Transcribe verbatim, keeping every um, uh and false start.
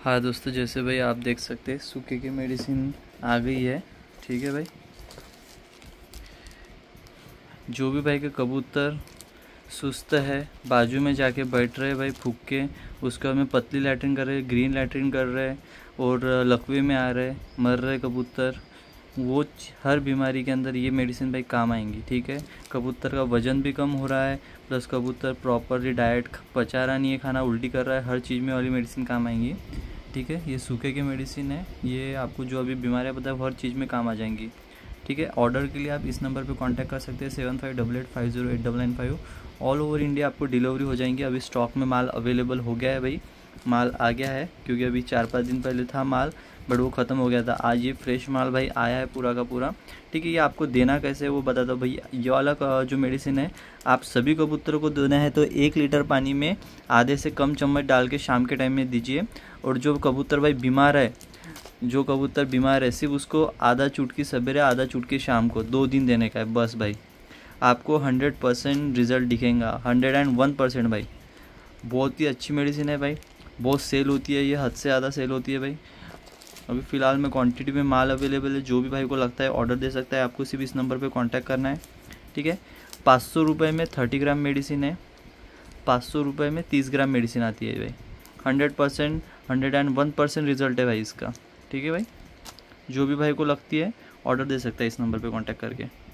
हाँ दोस्तों, जैसे भाई आप देख सकते हैं सूखे की मेडिसिन आ गई है। ठीक है भाई, जो भी भाई का कबूतर सुस्त है, बाजू में जाके बैठ रहे भाई फूक के, उसके बाद में पतली लैट्रिन कर रहे, ग्रीन लैट्रिन कर रहे और लकवे में आ रहे, मर रहे कबूतर, वो हर बीमारी के अंदर ये मेडिसिन भाई काम आएंगी। ठीक है, कबूतर का वज़न भी कम हो रहा है, प्लस कबूतर प्रॉपरली डाइट पचा रहा नहीं है, खाना उल्टी कर रहा है, हर चीज़ में वाली मेडिसिन काम आएंगी। ठीक है, ये सूखे की मेडिसिन है, ये आपको जो अभी बीमारियाँ बताए हर चीज़ में काम आ जाएंगी। ठीक है, ऑर्डर के लिए आप इस नंबर पे कांटेक्ट कर सकते हैं seven five double eight five zero eight double nine five. All over India आपको डिलीवरी हो जाएंगी। अभी स्टॉक में माल अवेलेबल हो गया है भाई, माल आ गया है, क्योंकि अभी चार पाँच दिन पहले था माल बट वो ख़त्म हो गया था। आज ये फ्रेश माल भाई आया है पूरा का पूरा। ठीक है, ये आपको देना कैसे है वो बता दो भाई। ये वाला जो मेडिसिन है आप सभी कबूतरों को देना है तो एक लीटर पानी में आधे से कम चम्मच डाल के शाम के टाइम में दीजिए। और जो कबूतर भाई बीमार है, जो कबूतर बीमार है सिर्फ उसको आधा चुटकी सवेरे आधा चुटकी शाम को दो दिन देने का है बस भाई। आपको हंड्रेड परसेंट रिजल्ट दिखेगा, हंड्रेड एंड वन परसेंट भाई। बहुत ही अच्छी मेडिसिन है भाई, बहुत सेल होती है, ये हद से ज़्यादा सेल होती है भाई। अभी फ़िलहाल में क्वांटिटी में माल अवेलेबल है, जो भी भाई को लगता है ऑर्डर दे सकता है। आपको सिर्फ इस नंबर पे कांटेक्ट करना है। ठीक है, पाँच सौ रुपये में थर्टी ग्राम मेडिसिन है, पाँच सौ रुपये में तीस ग्राम मेडिसिन आती है भाई। Hundred percent hundred and one percent result है भाई इसका। ठीक है भाई, जो भी भाई को लगती है ऑर्डर दे सकता है इस नंबर पे कांटेक्ट करके।